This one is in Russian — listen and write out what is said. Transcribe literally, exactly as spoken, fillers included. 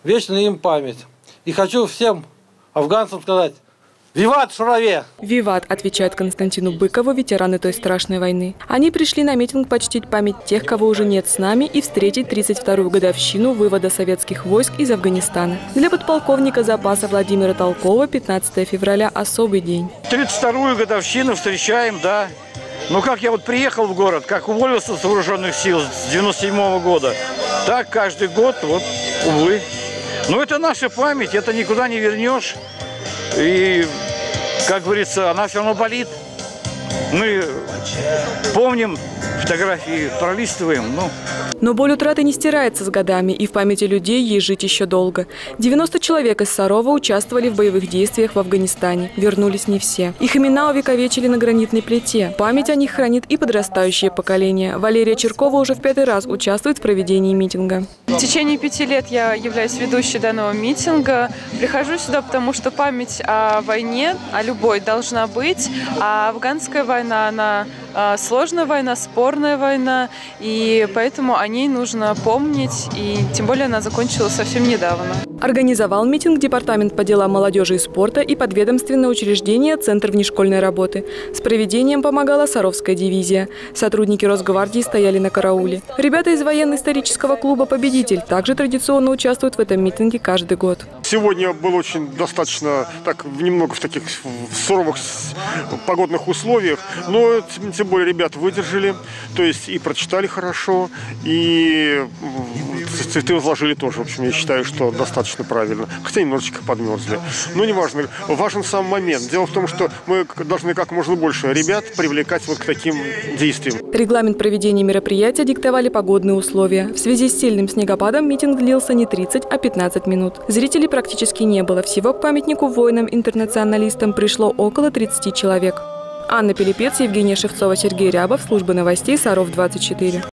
вечная им память. И хочу всем афганцам сказать: «Виват, Шураве!» «Виват», отвечает Константину Быкову ветераны той страшной войны. Они пришли на митинг почтить память тех, кого уже нет с нами, и встретить тридцать вторую годовщину вывода советских войск из Афганистана. Для подполковника запаса Владимира Толкова пятнадцатое февраля – особый день. тридцать вторую годовщину встречаем, да. Ну как я вот приехал в город, как уволился с вооруженных сил с девяносто седьмого года, так каждый год, вот, увы. Но это наша память, это никуда не вернешь. И, как говорится, она все равно болит. Мы помним фотографии, пролистываем. Ну. Но боль утраты не стирается с годами, и в памяти людей ей жить еще долго. девяносто человек из Сарова участвовали в боевых действиях в Афганистане. Вернулись не все. Их имена увековечили на гранитной плите. Память о них хранит и подрастающее поколение. Валерия Черкова уже в пятый раз участвует в проведении митинга. В течение пяти лет я являюсь ведущей данного митинга. Прихожу сюда, потому что память о войне, о любой, должна быть. А афганская война, она сложная война, спорная война, и поэтому о ней нужно помнить, и тем более она закончилась совсем недавно. Организовал митинг Департамент по делам молодежи и спорта и подведомственное учреждение Центр внешкольной работы. С проведением помогала Саровская дивизия. Сотрудники Росгвардии стояли на карауле. Ребята из военно-исторического клуба «Победитель» также традиционно участвуют в этом митинге каждый год. Сегодня было очень достаточно, так, немного в таких суровых погодных условиях, но тем более ребята выдержали, то есть и прочитали хорошо, и цветы возложили тоже. В общем, я считаю, что достаточно правильно. Хотя немножечко подмерзли. Но неважно. Важен сам момент. Дело в том, что мы должны как можно больше ребят привлекать вот к таким действиям. Регламент проведения мероприятия диктовали погодные условия. В связи с сильным снегопадом митинг длился не тридцать, а пятнадцать минут. Зрителей практически не было. Всего к памятнику воинам-интернационалистам пришло около тридцати человек. Анна Пилипец, Евгения Шевцова, Сергей Рябов. Служба новостей Саров двадцать четыре.